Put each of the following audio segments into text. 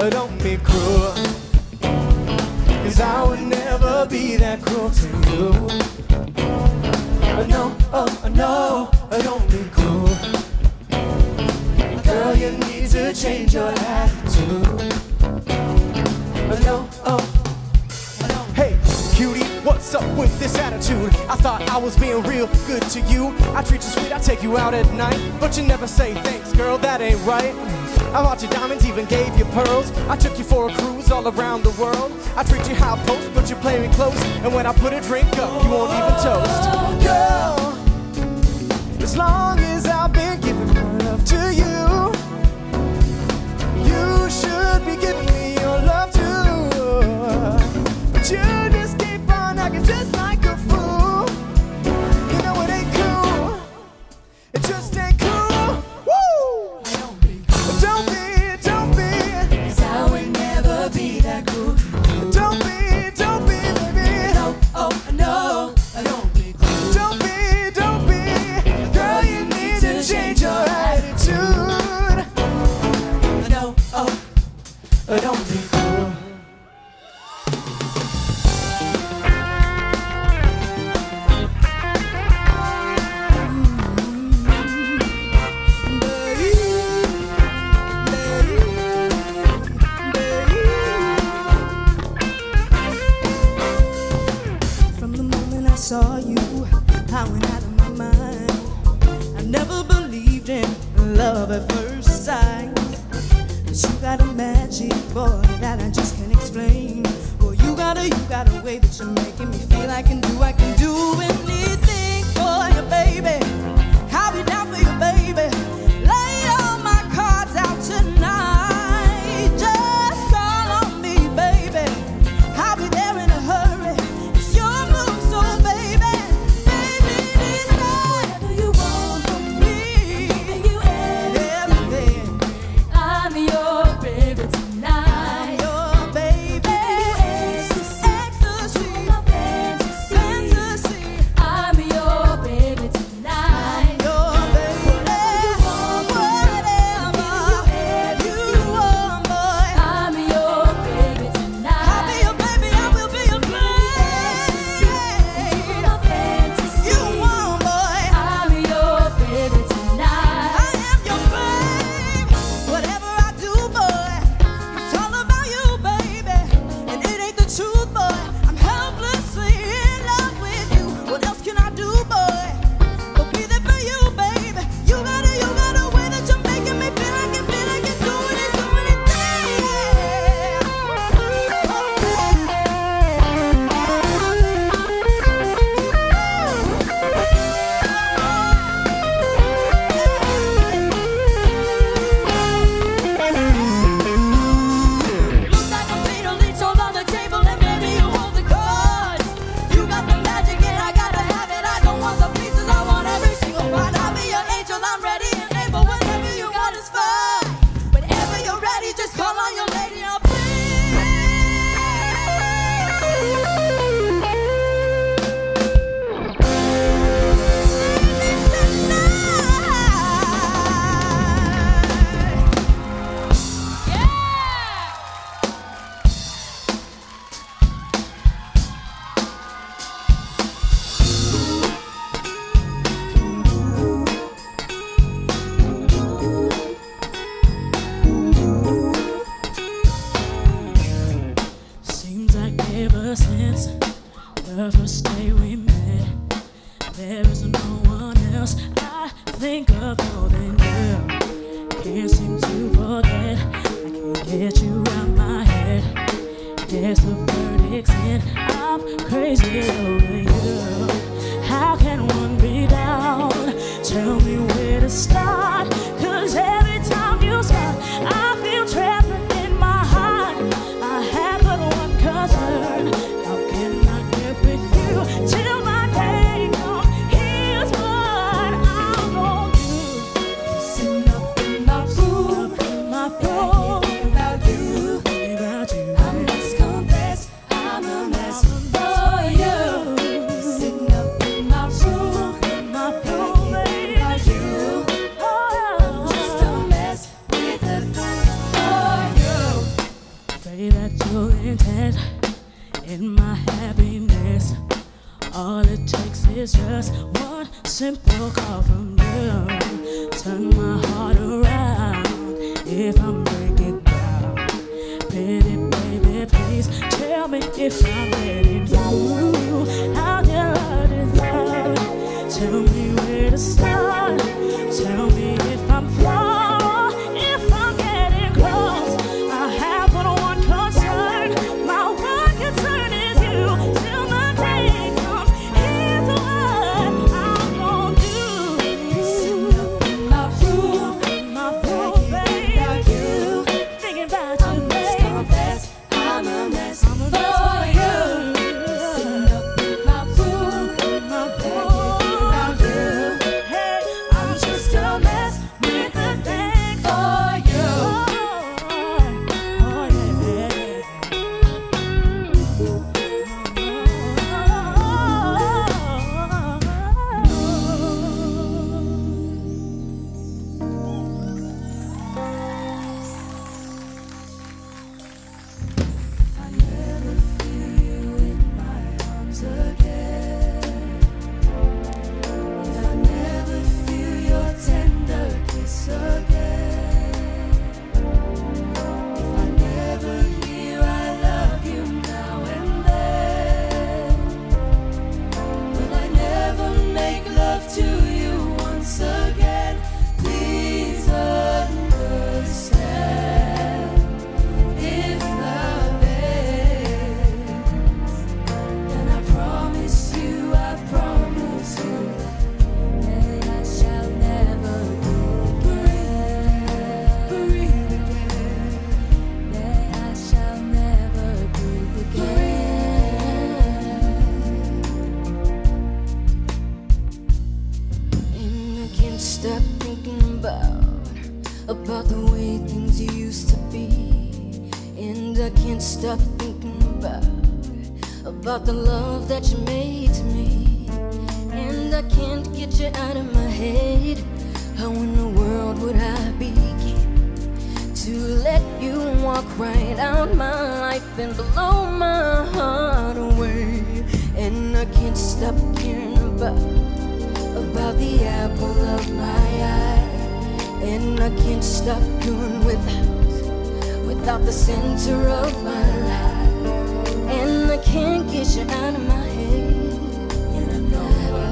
don't be cruel, 'cause I would never be that cruel to you. No, no, don't be cruel. Girl, you need to change your attitude. No, hey, cutie, what's up with this attitude? I thought I was being real good to you. I treat you sweet, I take you out at night, but you never say thanks, girl, that ain't right. I bought you diamonds, even gave you pearls. I took you for a cruise all around the world. I treat you high post, but you play me close. And when I put a drink up, you won't even toast. Girl, as long as I've been giving my love to you, you should be giving me your love too. But you just keep on acting just like a fool. You know it ain't cool. It just ain't cool. Woo! Don't be, 'cause I would never be that cool. Don't be, baby. No, no, don't be cool. Don't be. Girl, you need to change your attitude. No, don't be cool. From the moment I saw you, I went out of my mind. I never believed in love at first sight. But you got a magic, boy, that I just can't explain. Well, you got a way that you're making me feel I can do anything for you, baby. I'll be down for you, baby. Lay all my cards out tonight. Just call on me, baby. I'll be there in a hurry. It's your move, so baby, decide whatever you want from me. You everything. I'm your baby tonight. Your baby, ecstasy, fantasy. I'm your baby tonight. Your baby, whatever you want, boy. I'm your baby tonight. I'll be your baby, I will be your babe. You want, boy. I'm your baby tonight. I am your babe. Whatever I do, boy, it's all about you, baby. And it ain't the truth, boy. I'm helplessly in love with you. What else can I do, boy? But be there for you, baby. You got a way that you're making me feel like you're doing it, Looks like a fatal lead sold on the table, and maybe you hold the cards. You got the magic and I gotta have it. I don't want the pieces, I want every single part. I'll be your angel, I'm ready and able. Whatever you got is fine. Whenever you're ready, just call on your lady. I'll Seems like ever since the first day we met, there is no one else I think of more than you. Can't seem to forget, I can't get you out my head. Guess the verdict's in, I'm crazy over you. How can one be down? Tell me where to start, 'cause every time you smile, I feel trapped in my heart. I have but one concern, how can I get with you till my day comes? Here's what I'm gonna do. sitting up in my room, In my thinking about you. about you, I must confess, say that you're intent in my happiness. All it takes is just one simple call from you. Turn my heart around if I'm breaking down. Pretty baby, please tell me if I'm letting you. How your heart is loud. Tell me where to start. Tell me if I'm far, if I'm getting close. I have but one concern. My one concern is you. Till my day comes, here's what I'm gonna do. Sitting up in my room, baby, you. Thinking about you, baby. I must confess, I'm a mess for you. Sitting up in my room, thinking about you. Hey, I'm just a mess with a thing for you. Oh, yeah. If I never feel you in my arms again, if I never feel your tender kiss again, if I never hear I love you now and then, will I never make love to you once again? Please understand, if love ends, then I promise you that I shall never breathe again, that I shall never breathe again. And I can't stop thinking about the way things used to be. And I can't stop thinking about the love that you made to me. And I can't get you out of my head. How in the world would I begin to let you walk right out my life and blow my heart away? And I can't stop caring about the apple of my eye. And I can't stop doing without the center of my life. And I can't get you out of my head. And I know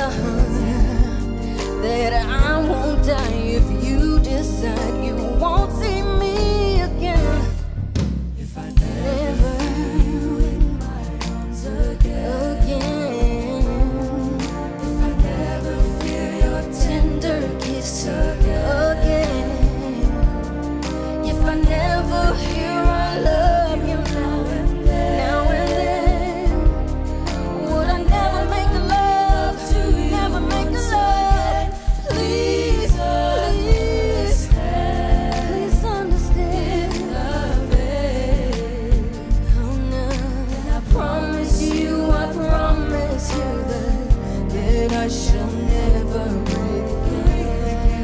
that I won't die if you decide you won't see me again. If I never feel you in my arms again, if I never feel your tender kiss again, if I never hear I love you now and then, would I never make the love to you? Never make the love. Please understand. If love ends, oh no. And I promise you that I shall never breathe again.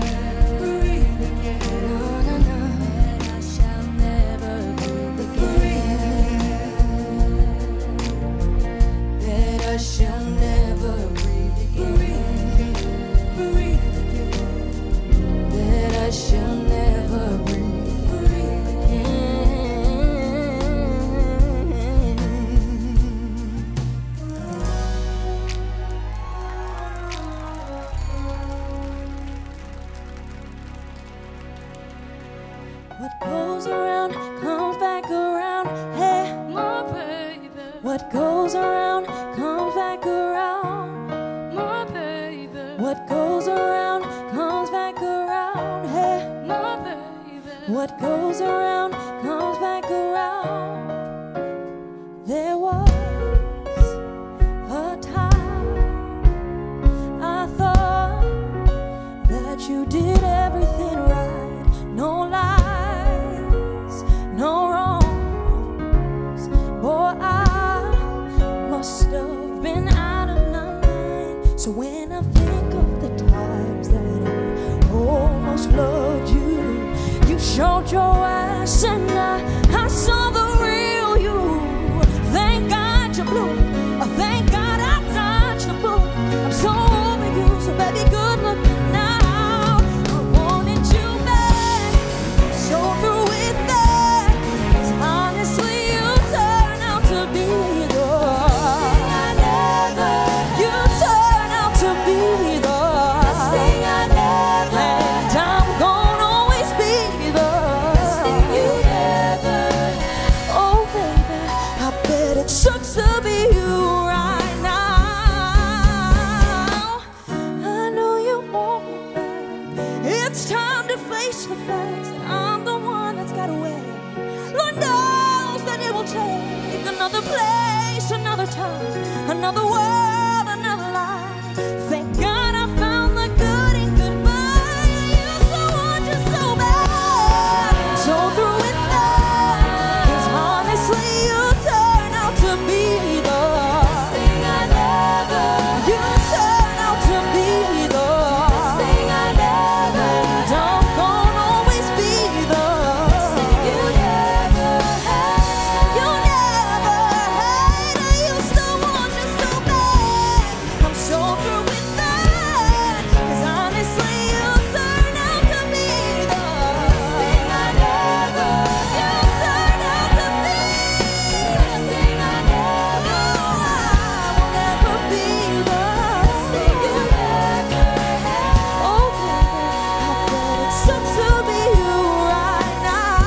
No, no, no. That I shall never breathe again. That I shall never breathe again. That I shall never breathe again. What goes around comes back around. Hey, my baby. What goes around comes back around. My baby. What goes around comes back around. Hey, my baby. What goes around comes back around. There was a time I thought that you did everything right. No lies, no wrongs. Boy, I must have been out of my mind. So when I think of the times that I almost loved you, you showed your ass and I saw the another world, another life. Thank God I found the good in goodbye. I used to want you so bad, so through with that. 'Cause honestly, you turn out to be the thing I never. You turn out to be the thing I never. Don't gonna always be the thing you never had. You never had. I used to want you so bad. I'm so through with that. 'Cause honestly, you turn out to be the thing I never. You turn out to be the thing I never. I will never be the thing you never had. Oh, baby, how good it sucks to be you right now.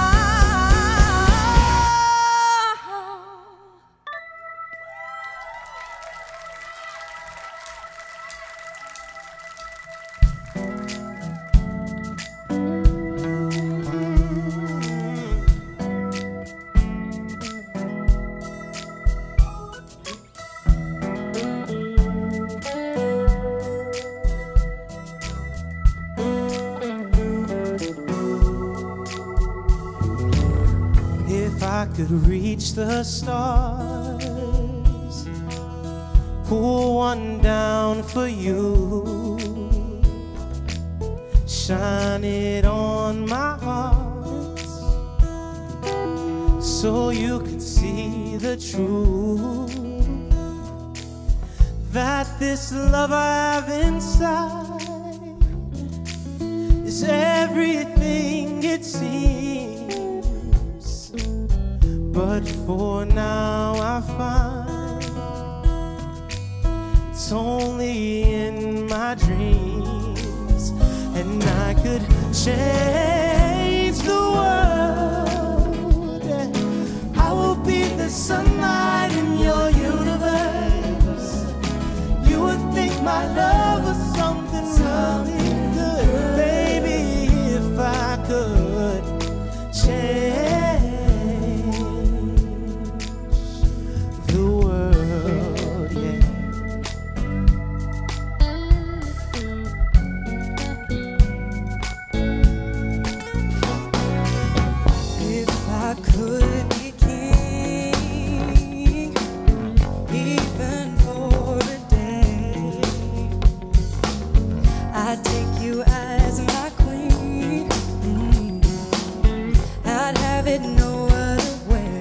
If I could reach the stars, pull one down for you, shine it on my heart, so you could see the truth, that this love I have inside is everything it seems. But for now I find it's only in my dreams, and I could change the world. I will be the sunlight in your universe. You would think my love was something really good, baby, if I could change the world, yeah. If I could be king, even for a day, I'd take you as my queen. I'd have it no other way.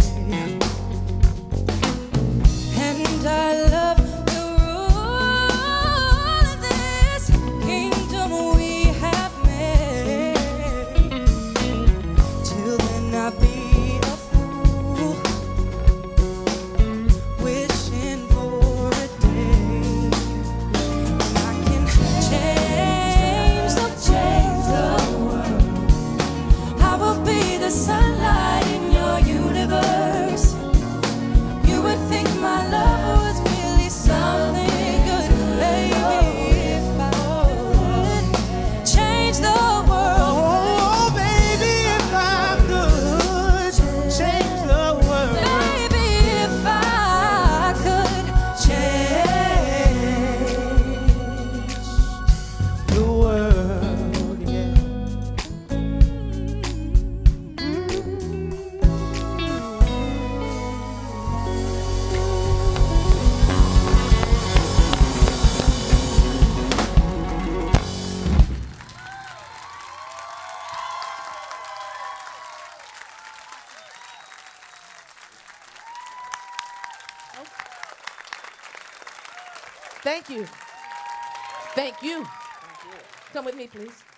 And I love the rule of this kingdom we have made. Till then I'll be a fool, wishing for a day when I can change the world. I will be the sunlight in your universe. You would think my love was really something good, baby, if I would change the world. Oh, baby, if I could change the world. Baby, if I could change The world, yeah. Thank you. Thank you. Come with me, please.